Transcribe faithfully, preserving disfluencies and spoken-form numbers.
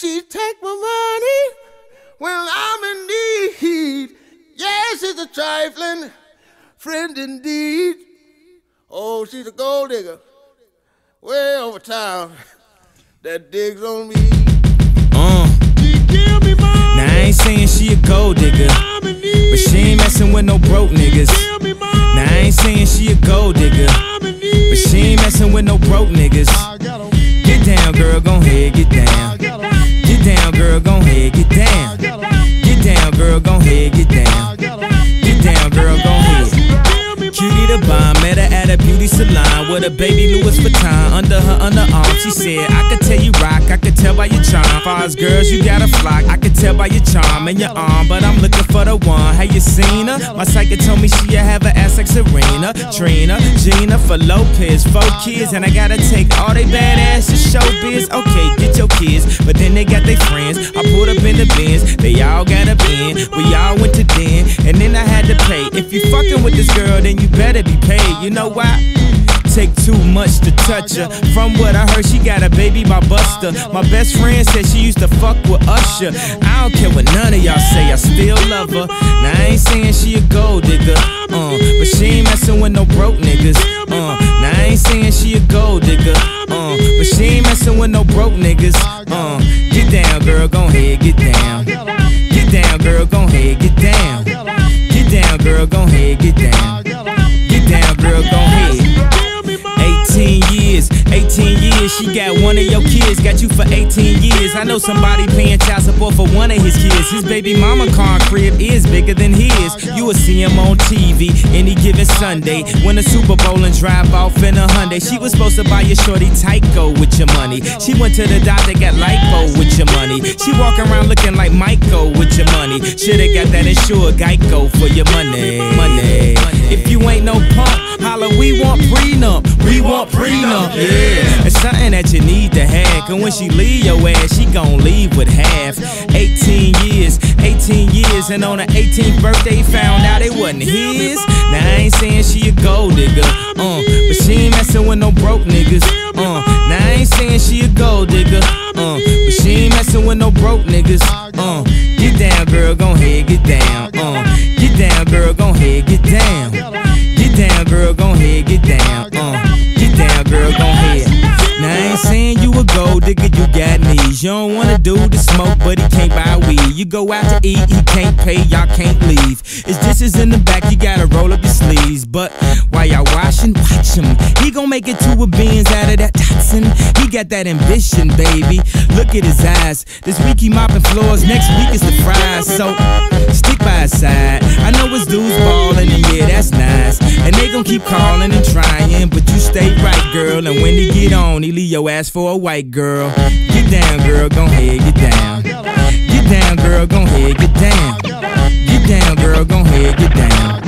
She take my money when I'm in need. Yes, she's a trifling friend indeed. Oh, she's a gold digger way over town that digs on me. Uh. She give me money. Now I ain't saying she a gold digger, but she ain't messing with no broke niggas. Now I ain't saying she a gold digger, but she ain't messing with no broke niggas. Get down, girl, gon' head, get down. Get down, girl, gon' head, get down. Get down, girl, gon' head, get down. Get down, girl, gon' head. Cutie the bomb, met her at a beauty salon with a baby Louis Vuitton under her underarm. She said, I could tell you rock, I could tell by your charm. Far as girls, you got a flock, I could tell by your charm and your arm. But I'm looking for the one, have you seen her? My psychic told me she'll have an ass like Serena, Trina, Gina, for Lopez, four kids. And I gotta take all they badass to showbiz. Okay, get your kids, but then they got their friends. I pulled up in the Benz, they all got a bin. We all went to den, and then I had to pay. If you fucking with this girl, then you better be paid. You know why? Take too much to touch her. From what I heard, she got a baby by Buster. My best friend said she used to fuck with Usher. I don't care what none of y'all say, I still love her. Now I ain't saying she a gold digger, uh, but she ain't messing with no broke niggas. Uh, now I ain't saying she a gold digger, uh, but she ain't messing with no broke niggas. Uh, get down, girl, gon' head, get down. Get down, girl, gon' head, get down. Get down, girl, gon' head, get down. Get down, girl, gon' head. eighteen years, eighteen years, she got one of your kids, got you for eighteen years. I know somebody paying child support for one of his kids. His baby mama car crib is bigger than his. You will see him on T V any given Sunday. Win a Super Bowl and drive off in a Hyundai. She was supposed to buy your shorty Tyco with your money. She went to the doctor, got lipo with your money. She walk around looking like Michael with your money. Shoulda got that insured Geico for your money. Money. If you ain't no punk, holla, we want prenup. We want prenup, yeah. It's something that you need to have, cause when she leave your ass, she gon' leave with half. eighteen years, eighteen years, and on her eighteenth birthday, found out it wasn't his. Now I ain't saying she a gold digger, uh, but she ain't messing with no broke niggas. Uh, now I ain't saying she a gold digger, uh, but she ain't messing with no broke niggas. Uh, get down, girl, gon' head, get down. Uh, get down, girl, gon' head, get down. Get down, girl, gon' head, get down. Uh, get down, girl, gon' head. Now I ain't saying you a gold digger, you got knees. You don't wanna do the smoke, but he can't buy weed. You go out to eat, he can't pay, y'all can't leave. His dishes in the back, you gotta roll up your sleeves. But while y'all washing, watch him. He gon' make it to a beans out of that toxin. He got that ambition, baby. Look at his eyes. This week he mopping floors, next week is the fries. So stick by his side. I know his dudes ballin', and yeah, that's nice. And they gon' keep calling and trying, but you stay right, girl. And when he get on, he leave your ass for a white girl. Get down, girl, gon' head, get down. Get down, girl, gon' head, get down. Get down, girl, gon' head, get down.